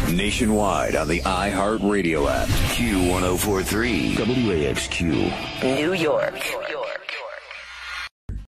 Nationwide on the iHeartRadio app. Q1043. WAXQ. New York.